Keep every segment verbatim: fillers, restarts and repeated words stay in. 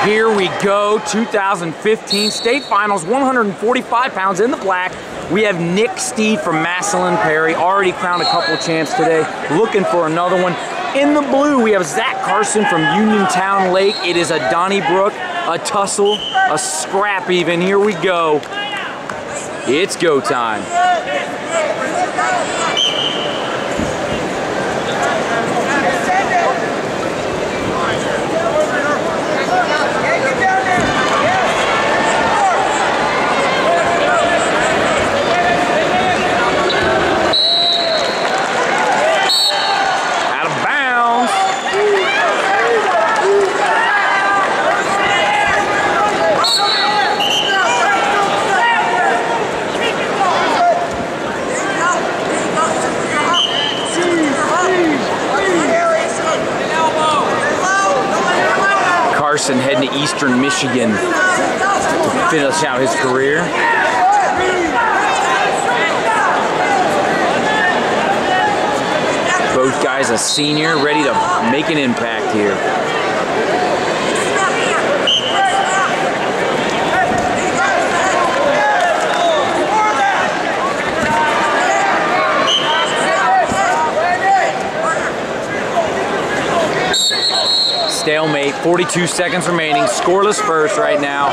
Here we go, two thousand fifteen state finals, one hundred forty-five pounds in the black. We have Nick Steed from Massillon Perry, already crowned a couple champs today, looking for another one. In the blue, we have Zach Carson from Uniontown Lake. It is a Donnybrook, a tussle, a scrap even. Here we go. It's go time. Carson heading to Eastern Michigan to finish out his career. Both guys a senior, ready to make an impact here. Stalemate, forty-two seconds remaining, scoreless first right now.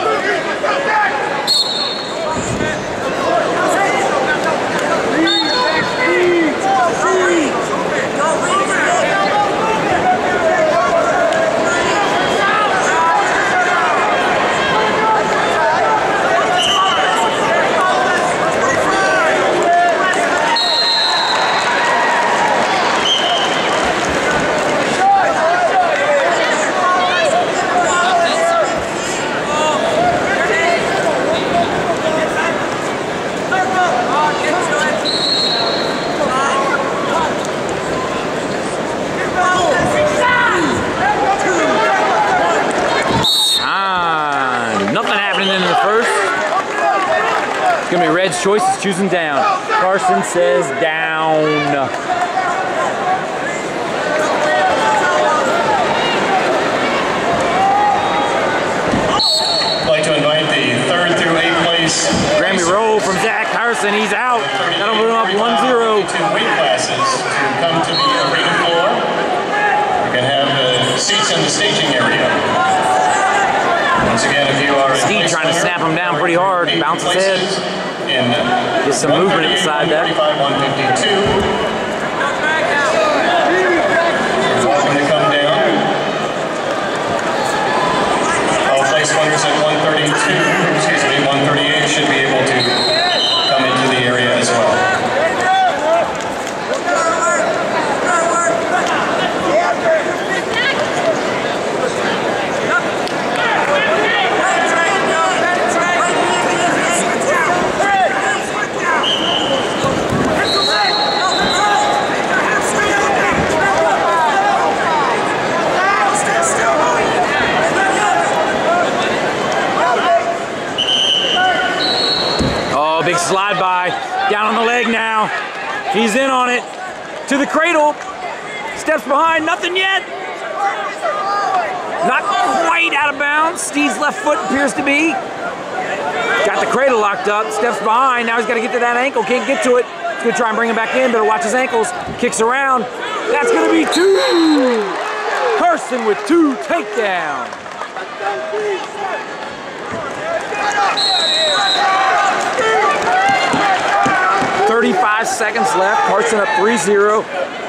It's gonna be Red's choices, choosing down. Carson says down. I'd like to invite the third through eighth place. Grammy roll from Zach Carson, he's out. That'll put him up one zero. Two weight classes to come to the arena floor. You can have the seats in the staging area. Once again, if you are Steve trying to snap him down pretty hard, bounce his head. Get some movement inside that. one fifty-two. You're welcome to come down. All place winners at one thirty-two, excuse me, one thirty-eight should be able to come into the area as well. Big slide by, down on the leg now. He's in on it, to the cradle. Steps behind, nothing yet. Not quite out of bounds. Steve's left foot appears to be. Got the cradle locked up, steps behind. Now he's got to get to that ankle, can't get to it. He's gonna try and bring him back in, better watch his ankles. Kicks around, that's gonna be two. Carson with two takedowns. thirty-five seconds left, Carson up three zero.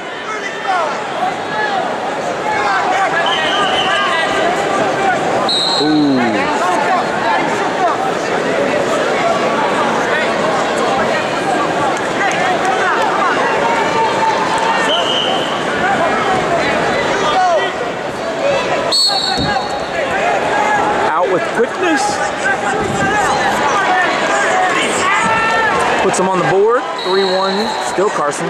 Ooh. Out with quickness. Puts him on the board, three one, still Carson.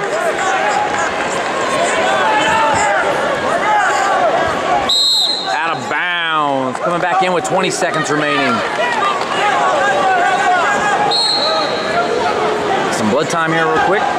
Out of bounds, coming back in with twenty seconds remaining. Some blood time here real quick.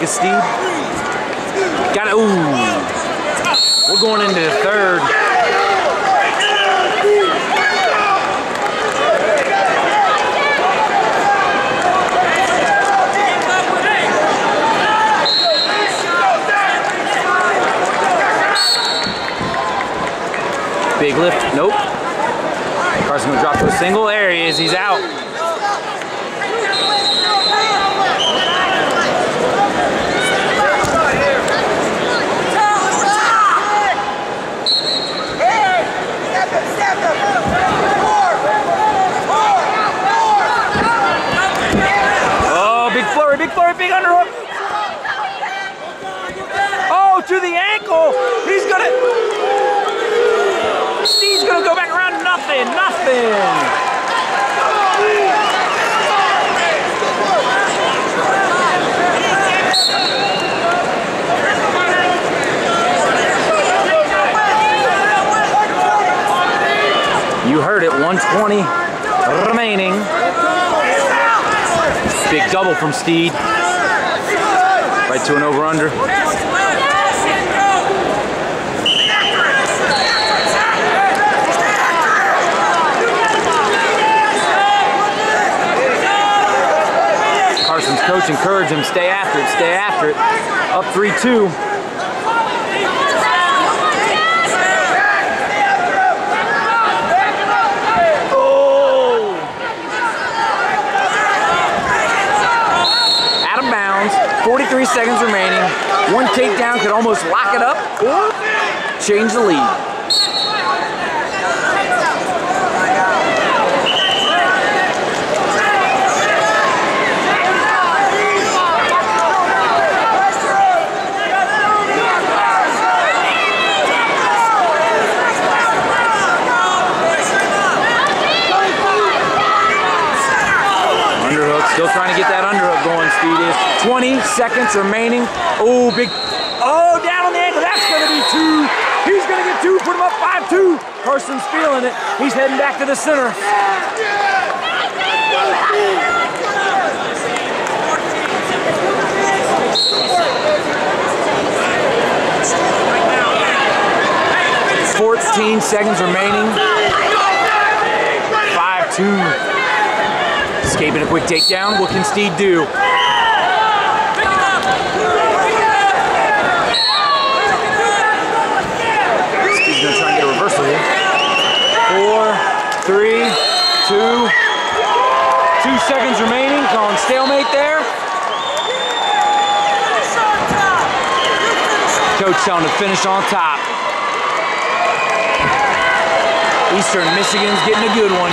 Lucas Steed. Got it. Ooh. We're going into the third. Big lift. Nope. Carson gonna drop to a single. There he is. He's out. Oh, big flurry, big flurry, big underhook. Oh, to the ankle. He's gonna. He's gonna go back around. Nothing, nothing. You heard it, one twenty remaining. Big double from Steed. Right to an over-under. Carson's coach encouraged him, stay after it, stay after it. Up three two. forty-three seconds remaining. One takedown could almost lock it up or change the lead. Underhook, still trying to get that underhook going, Steed is. twenty seconds remaining. Oh, big, oh, down on the ankle, that's gonna be two. He's gonna get two, put him up five two. Carson's feeling it. He's heading back to the center. fourteen seconds remaining. five two. Escaping a quick takedown. What can Steed do? Steed's gonna try and get a reversal here. Four, three, two, two seconds remaining. Calling stalemate there. Coach telling him to finish on top. Eastern Michigan's getting a good one.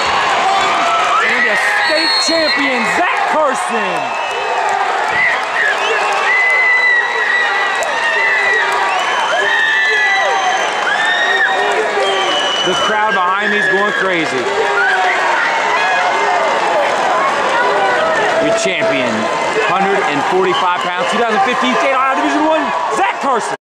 State champion, Zach Carson. The crowd behind me is going crazy. Your champion, one forty-five pounds, two thousand fifteen State Ohio Division one, Zach Carson.